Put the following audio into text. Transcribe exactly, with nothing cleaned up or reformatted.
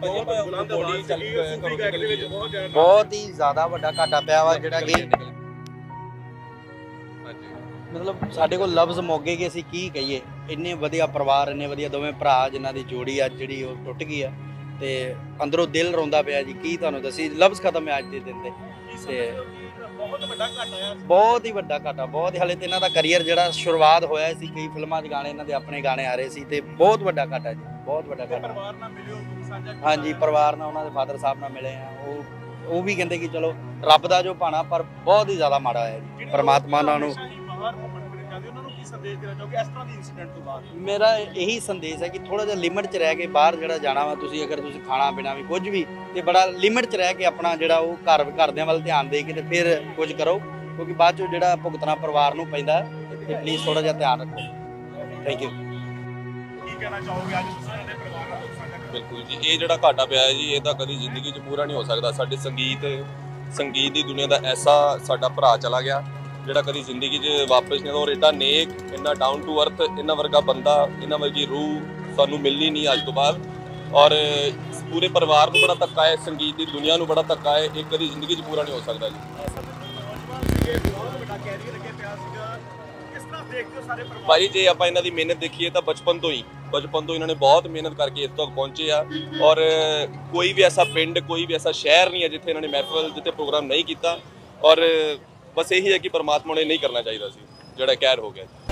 बहुत ही ज़्यादा वड्डा घाटा पिया वा जिहड़ा कि मतलब साडे कोल लफ्ज़ मोगे कि असीं की कहीए। इन्ने वधिया परिवार, इन्ने वधिया दोवें भरा जिन्हां दी जोड़ी अज जिहड़ी ओह टुट गई है ते अंदरों दिल रोंदा पिया जी। की तुहानूं दस्सी लफ्ज़ खत्म है अज दे दिन दे ते बहुत ही वड्डा घाटा बहुत ही हाले तो इन्हां दा करियर जिहड़ा शुरुआत होया सी कई फिल्मां च गाने इन्हां दे अपने गाने आ रहे सी ते बहुत वड्डा घाटा जी बहुत वड्डा घाटा। हाँ जी परिवार नाल उन्हां दे फादर साहब नाल मिले हैं ਉਹ ਉਹ ਵੀ ਕਹਿੰਦੇ ਕਿ ਚਲੋ ਰੱਬ ਦਾ ਜੋ ਭਾਣਾ ਪਰ ਬਹੁਤ ਹੀ ਜ਼ਿਆਦਾ ਮਾੜਾ ਹੈ ਜੀ ਪਰਮਾਤਮਾ ਉਹਨਾਂ ਨੂੰ ਮੇਰਾ ਇਹੀ ਸੰਦੇਸ਼ ਹੈ ਕਿ ਥੋੜਾ ਜਿਹਾ ਲਿਮਟ 'ਚ ਰਹਿ ਕੇ ਬਾਹਰ ਜਿਹੜਾ ਜਾਣਾ ਵਾ ਤੁਸੀਂ ਅਗਰ ਤੁਸੀਂ ਖਾਣਾ ਪੀਣਾ ਵੀ ਕੁਝ ਵੀ ਤੇ ਬੜਾ ਲਿਮਟ 'ਚ ਰਹਿ ਕੇ ਆਪਣਾ ਜਿਹੜਾ ਉਹ ਘਰ ਘਰਦਿਆਂ ਵੱਲ ਧਿਆਨ ਦੇ ਕੇ ਤੇ ਫਿਰ ਕੁਝ ਕਰੋ ਕਿਉਂਕਿ ਬਾਅਦ 'ਚੋਂ ਜਿਹੜਾ ਭੁਗਤਣਾ ਪਰਿਵਾਰ ਨੂੰ ਪੈਂਦਾ ਤੇ ਪਲੀਜ਼ ਥੋੜਾ ਜਿਹਾ ਧਿਆਨ ਰੱਖੋ। Thank you. ਕੀ ਕਹਿਣਾ ਚਾਹੋਗੇ ਅੱਜ ਤੁਸੀਂ ਇਹਨਾਂ ਦੇ ਪਰਿਵਾਰ ਨਾਲ? ਬਿਲਕੁਲ ਜੀ ਇਹ ਜਿਹੜਾ ਘਾਟਾ ਪਿਆ ਹੈ ਜੀ ਇਹ ਤਾਂ ਕਦੀ ਜ਼ਿੰਦਗੀ 'ਚ ਪੂਰਾ ਨਹੀਂ ਹੋ ਸਕਦਾ। ਸਾਡੇ ਸੰਗੀਤ ਸੰਗੀਤ ਦੀ ਦੁਨੀਆ ਦਾ ਐਸਾ ਸਾਡਾ ਭਰਾ ਚਲਾ ਗਿਆ ਜਿਹੜਾ ਕਦੀ ਜ਼ਿੰਦਗੀ 'ਚ ਵਾਪਸ ਨਹੀਂ ਆਉਂਦਾ ਔਰ ਐਡਾ ਨੇਕ ਇੰਨਾ ਡਾਊਨ ਟੂ ਅਰਥ ਇਹਨਾਂ ਵਰਗਾ ਬੰਦਾ ਇਹਨਾਂ ਵਰਗੀ ਰੂਹ ਸਾਨੂੰ ਮਿਲਣੀ ਨਹੀਂ ਅੱਜ ਤੋਂ ਬਾਅਦ ਔਰ ਪੂਰੇ ਪਰਿਵਾਰ ਨੂੰ ਬੜਾ ਧੱਕਾ ਹੈ ਸੰਗੀਤ ਦੀ ਦੁਨੀਆ ਨੂੰ ਬੜਾ ਧੱਕਾ ਹੈ ਇਹ ਕਦੀ ਜ਼ਿੰਦਗੀ 'ਚ ਪੂਰਾ ਨਹੀਂ ਹੋ ਸਕਦਾ ਜੀ। ਭਾਈ ਜੇ ਆਪਾਂ ਇਹਨਾਂ ਦੀ ਮਿਹਨਤ ਦੇਖੀਏ ਤਾਂ ਬਚਪਨ ਤੋਂ ਹੀ ਬਚਪਨ ਤੋਂ ਇਹਨਾਂ ਨੇ ਬਹੁਤ ਮਿਹਨਤ ਕਰਕੇ ਇੱਥੇ ਤੱਕ ਪਹੁੰਚੇ ਆ ਔਰ ਕੋਈ ਵੀ ਐਸਾ ਪਿੰਡ ਕੋਈ ਵੀ ਐਸਾ ਸ਼ਹਿਰ ਨਹੀਂ ਹੈ ਜਿੱਥੇ ਇਹਨਾਂ ਨੇ ਮਹਿਫਲ ਜਿੱਥੇ ਪ੍ਰੋਗਰਾਮ ਨਹੀਂ ਕੀਤਾ ਔਰ ਬਸ ਇਹੀ ਹੈ ਕਿ ਪਰਮਾਤਮਾ ਨੇ ਨਹੀਂ ਕਰਨਾ ਚਾਹੀਦਾ ਸੀ ਜਿਹੜਾ ਕਹਿਰ ਹੋ ਗਿਆ।